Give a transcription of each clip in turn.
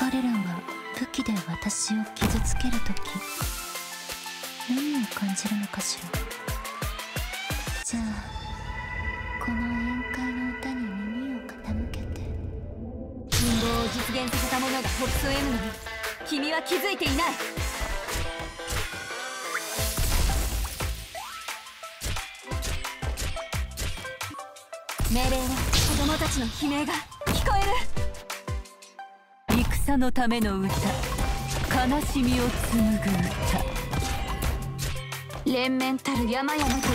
彼らが武器で私を傷つけるとき、何を感じるのかしら。じゃあこの宴会の歌に耳を傾けて。 陰謀を実現させた者がホップ M なのに君は気づいていない。命令は子供たちの悲鳴が聞こえる。戦のための歌、悲しみを紡ぐ歌。連綿たる山々となる。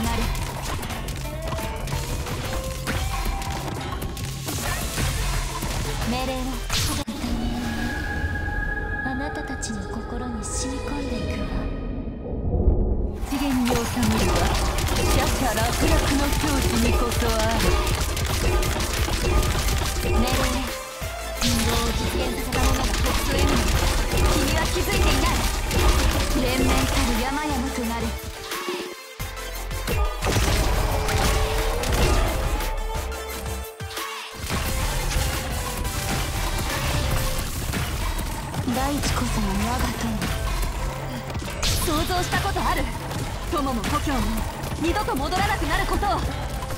命令はあなたたちの心に染み込んでいくわ。 次元に収めるはシャシャ楽々の境地にこそある。命令は人道を実現させた者がホップ M に君は気づいていない。連綿たる山々となる。 大地こそが我が友。想像したことある。友も故郷も二度と戻らなくなることを。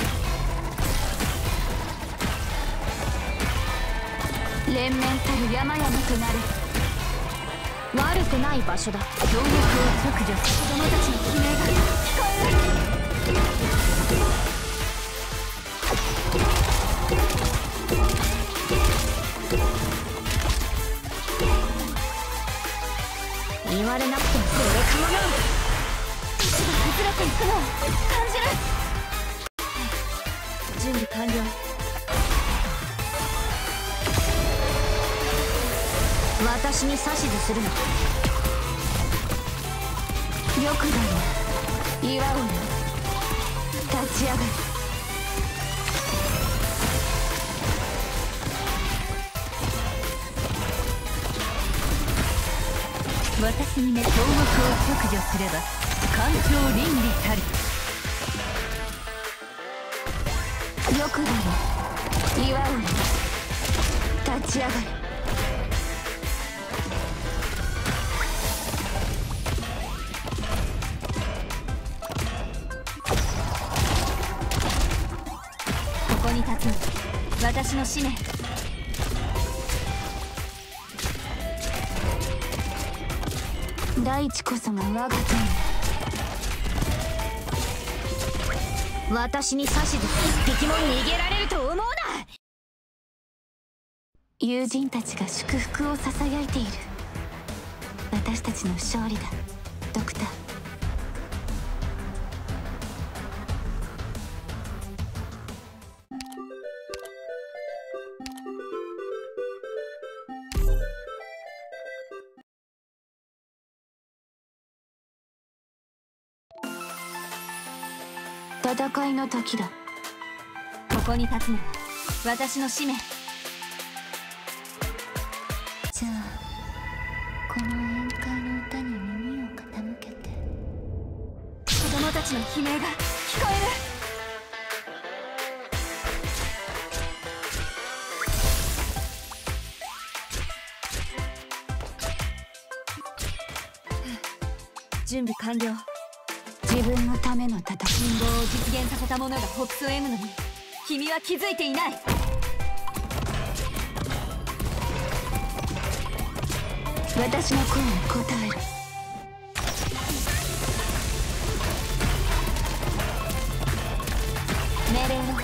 連綿たる山々となる。悪くない場所だ。 協力を削除する。子供たちの悲鳴が聞こえる。 言われなくてもこれかもな。 石が崩れていくのを感じる。準備完了。 私に指図するな。よくだよ、岩尾よ。立ち上がる。 私にね、項目を削除すれば環境倫理たる。 よくだよ、岩尾よ。立ち上がる。 ここに立つの私の使命。 大地こそが我が友。私に指図、一匹も逃げられると思うな。友人たちが祝福をささやいている。私たちの勝利だ、ドクター。戦いの時だ。 ここに立つのは私の使命。 じゃあこの宴会の歌に耳を傾けて。 子供たちの悲鳴が聞こえる。準備完了。 自分のための戦い。 陰謀を実現させた者がホップ M のに君は気づいていない。 私の声に応える。 命令は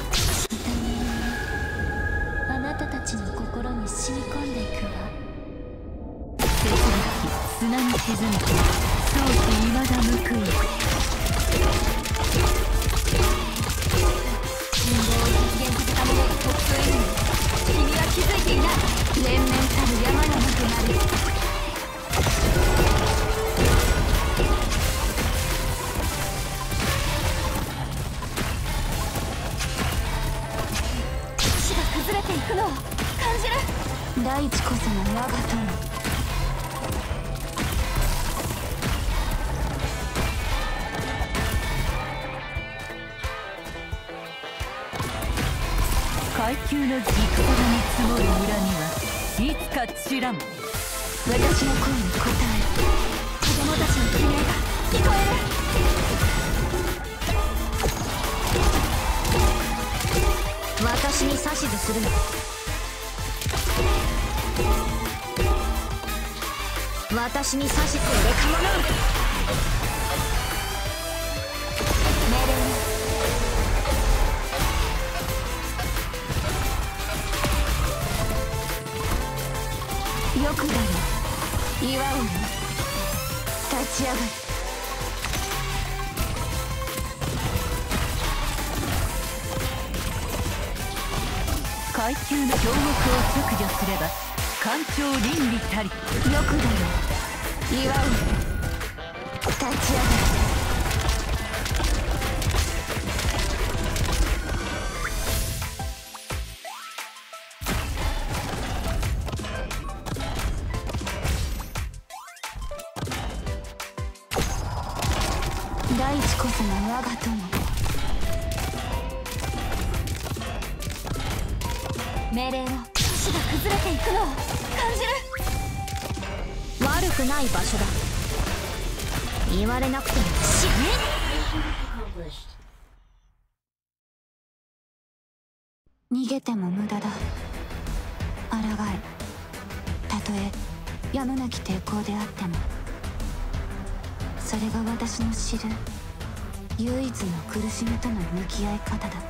あなたたちの心に染み込んでいくわ。 世紀砂に沈む装置未だ報い。陰謀を実現させた者がホップ M に君は気づいていない。 連綿たる山々となる。 石が崩れていくのを感じる。 大地こそが我が友。 階級の軸差が見積もる村にはいつか散らん。 私の声に応える。子供たちの悲鳴が聞こえる。私に指図するの。私に指図するレカモノール。命令よくだろう。岩をね、立ち上がる。 階級の強国を削除すれば官庁倫理たり。 よくだろう。岩をね、立ち上がる。大地こそが我が友。命令の都市が崩れていくのを感じる。悪くない場所だ。言われなくても死ね。逃げても無駄だ。抗え。たとえやむなき抵抗であっても。それが私の知る唯一の苦しみとの向き合い方だ。